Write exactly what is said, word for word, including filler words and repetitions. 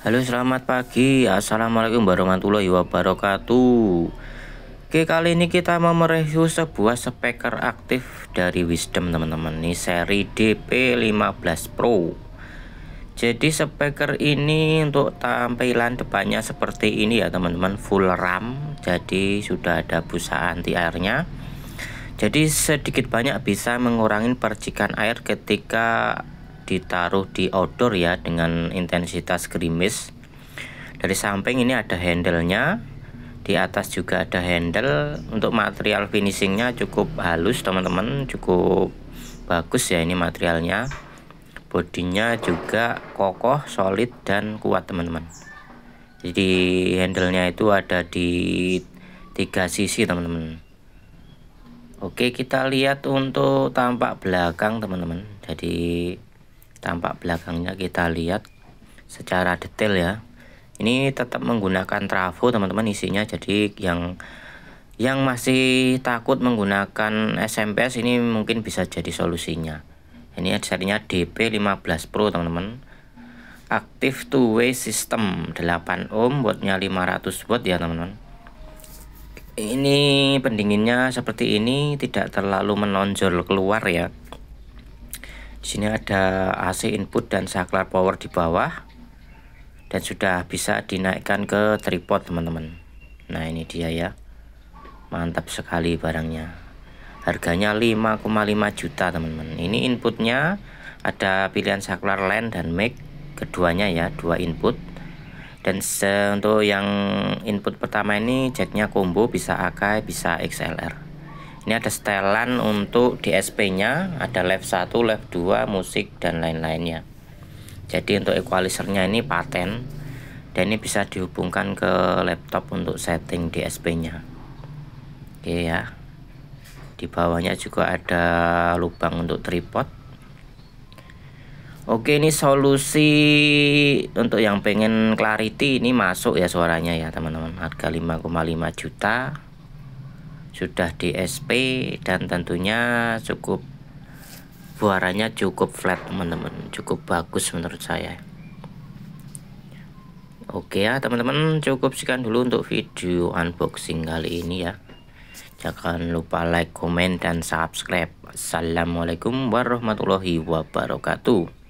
Halo, selamat pagi. Assalamualaikum warahmatullahi wabarakatuh. Oke, kali ini kita mau mereview sebuah speaker aktif dari Wisdom, teman-teman. Ini seri D P lima belas Pro. Jadi speaker ini untuk tampilan depannya seperti ini ya, teman-teman. Full RAM. Jadi sudah ada busa anti airnya. Jadi sedikit banyak bisa mengurangi percikan air ketika ditaruh di outdoor ya, dengan intensitas gerimis. Dari samping ini ada handle-nya, di atas juga ada handle. Untuk material finishingnya cukup halus, teman-teman, cukup bagus ya ini materialnya. Bodinya juga kokoh, solid, dan kuat, teman-teman. Jadi handle-nya itu ada di tiga sisi, teman-teman. Oke, kita lihat untuk tampak belakang, teman-teman. Jadi tampak belakangnya kita lihat secara detail ya. Ini tetap menggunakan trafo, teman-teman, isinya. Jadi yang yang masih takut menggunakan S M P S ini mungkin bisa jadi solusinya. Ini serinya D P lima belas Pro, teman-teman. Active two way system delapan ohm, wattnya lima ratus watt ya, teman-teman. Ini pendinginnya seperti ini, tidak terlalu menonjol keluar ya. Di sini ada A C input dan saklar power di bawah, dan sudah bisa dinaikkan ke tripod, teman-teman. Nah, ini dia ya, mantap sekali barangnya. Harganya lima koma lima juta, teman-teman. Ini inputnya ada pilihan saklar LAN dan mic, keduanya ya, dua input. Dan untuk yang input pertama ini jacknya combo, bisa Akai, bisa X L R. Ini ada setelan untuk D S P nya, ada lab satu, lab dua, musik, dan lain-lainnya. Jadi untuk equalizernya ini paten, dan ini bisa dihubungkan ke laptop untuk setting D S P nya. Oke ya, di bawahnya juga ada lubang untuk tripod. Oke, ini solusi untuk yang pengen clarity, ini masuk ya suaranya ya, teman-teman. Harga lima koma lima juta, sudah D S P, dan tentunya cukup suaranya cukup flat, teman-teman, cukup bagus menurut saya. Oke ya, teman-teman, cukup sekian dulu untuk video unboxing kali ini ya. Jangan lupa like, komen, dan subscribe. Assalamualaikum warahmatullahi wabarakatuh.